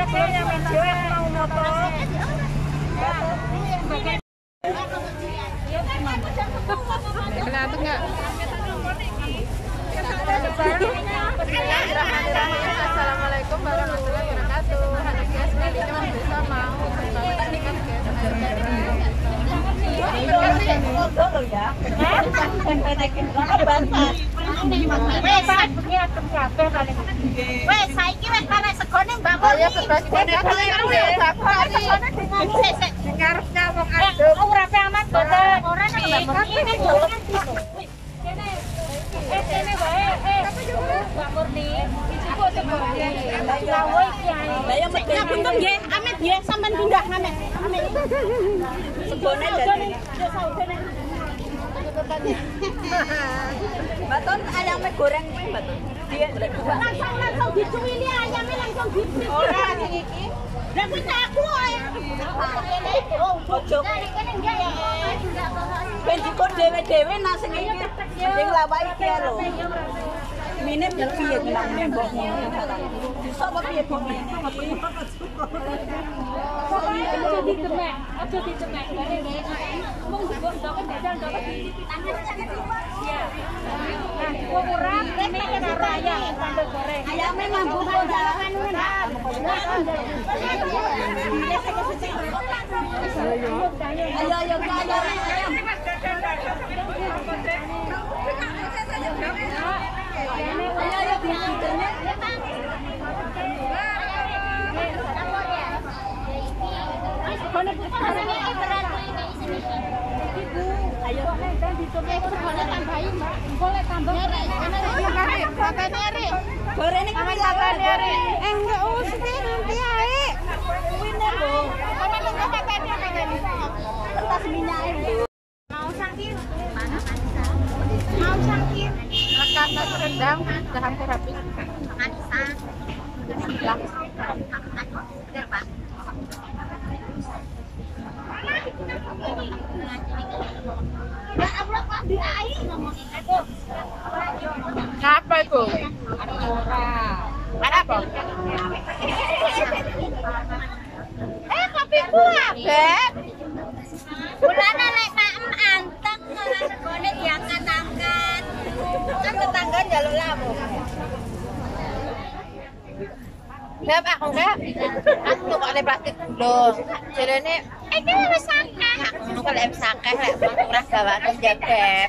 Kelihatan nggak? Assalamualaikum warahmatullahi wabarakatuh. Halo guys, kali ini Mas Desa mau berbagi ikan guys. Wes saiki wis panas segone Mbak Murni. Karepnya wong adem. Ora pe aman boten. Ora nang Mbak Murni. Kene wae. Mbak Murni. Iku segone. Lah woi iki ae. Lah ya medhe. Punten nggih, Amit nggih sampean pindah Amit. Amit. Segone dadi. Baton ayam goreng kuwi baton. Langsung dicuwili ayamnya langsung dipres. Ora sing iki. Lah kuwi aku ae. Oh, bojo. Kene enggak ya. Ben dikon dhewe-dhewe nang sing iki. Sing lawak iki lho. Minit ya piye bilang nembok ngono. Bisa apa piye kok ngene iki. Aja dicemek, aja dicemek. Wong ndok-ndok dadal-ndok dititipane iya. Nah, wong ora kene karo ayam sambel goreng. Ayame mambu kok dalangan ngono. Ayo ayam. Ayo dan dicoba boleh tambahin Mbak. Boleh tambah. Makane goreng iki makane enggak usah nanti ae. Kuwine lho. Sampe nunggu kakeknya kakeknya. Kertas minyak. Mau sakit? Mana Kanisa? Mau sakit? Rekan nasi rendang sudah hampir habis. Kanisa. Sebelah. Pak. Apa itu? Ada apa? Kopi buah, Beb. Bulane nek Pak anteng ora segone diangkat-angkat. Kan tetangga njaluk lamu. Beb aku enggak. Aku tukokne plastik belum. Jarene iki wis akeh. Ngono kok lek wis akeh lek ora gawane ya Beb.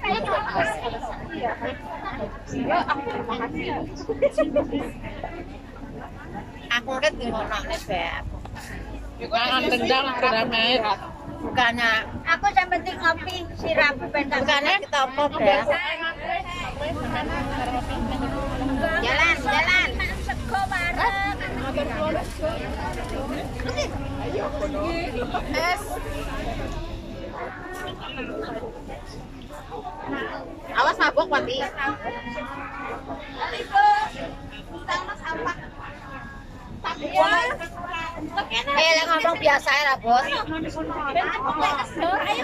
Aku udah di mana nih Beb? Jangan tendang keramai. Bukannya aku yang penting ngopi sirap pendang. Bukannya kita apa Beb? Jalan. Sego bareng. Es. Awas mabuk Wati. Sama sampah. Lek ngomong biasa ya, Bos. Ayo.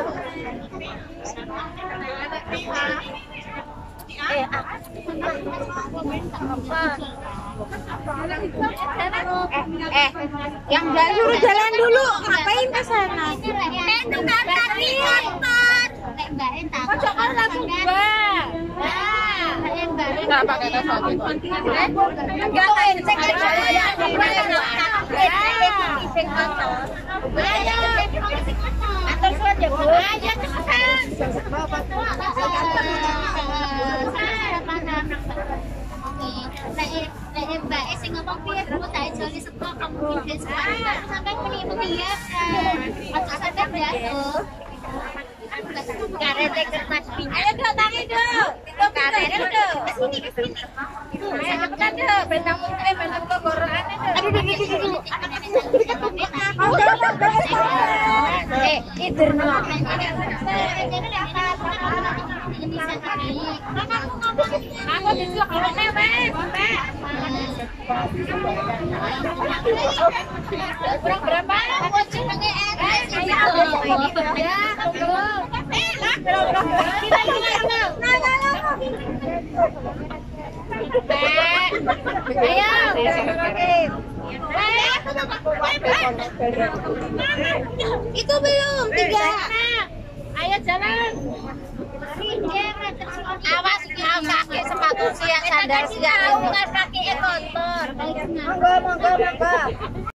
Yang suruh jalan dulu, ngapain ke sana? Itu tadi motor. Kocok kan langsung dua. Enggak pakai tas lagi. Enggak cek aja ya. Atur surat ya, Bu. Ayo cepetan. Nek Mbak sing ngomong piye Bu tak joli sego kemudian sampai muni ya. Aja sampe jatuh. Karete kertas minyak. Ayo dong tangi dong. Karete dong. Kesini. Ayo cepetan dong. Bentang ke gorokan dong. Tidur no. Aku disuruh kalau mewek. Kurang berapa? Aku cenenge Ayo. Itu belum 3. Ayo jalan. Awas kaki sepatu siap, sandal siap. Kaki kotor. Monggo.